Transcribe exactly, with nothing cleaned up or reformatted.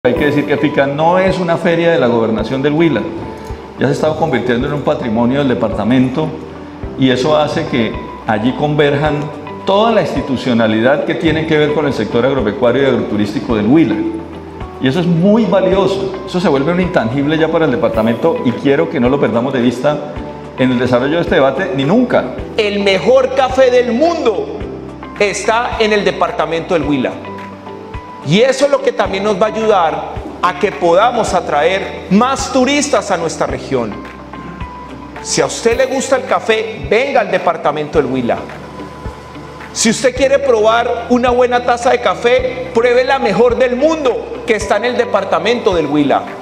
Hay que decir que Pica no es una feria de la gobernación del Huila, ya se está convirtiendo en un patrimonio del departamento y eso hace que allí converjan toda la institucionalidad que tiene que ver con el sector agropecuario y agroturístico del Huila. Y eso es muy valioso, eso se vuelve un intangible ya para el departamento y quiero que no lo perdamos de vista en el desarrollo de este debate ni nunca. El mejor café del mundo está en el departamento del Huila. Y eso es lo que también nos va a ayudar a que podamos atraer más turistas a nuestra región. Si a usted le gusta el café, venga al departamento del Huila. Si usted quiere probar una buena taza de café, pruebe la mejor del mundo que está en el departamento del Huila.